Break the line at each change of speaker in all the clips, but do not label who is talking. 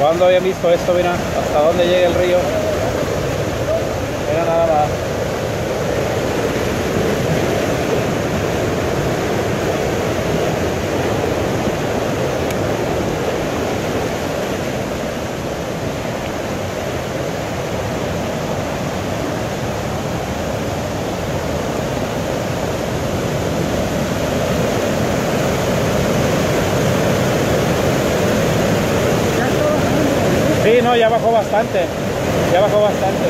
¿Cuándo habían visto esto? Mira, hasta dónde llega el río. Mira nada más. Sí, no, ya bajó bastante. Ya bajó bastante.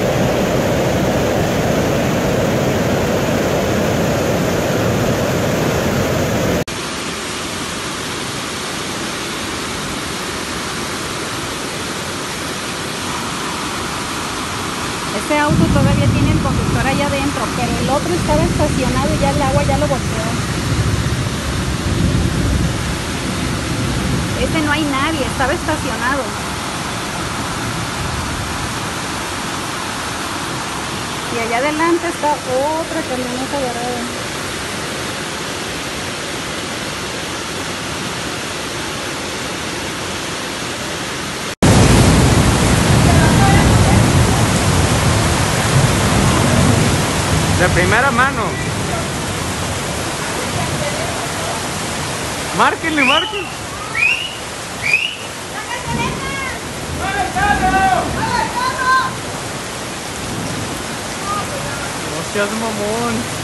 Este auto todavía tiene el conductor allá adentro, pero el otro estaba estacionado y ya el agua ya lo volteó. Este no hay nadie, estaba estacionado. Y allá adelante está otra camioneta varada.
De primera mano. Márquenle, márquenle. No seas mamón.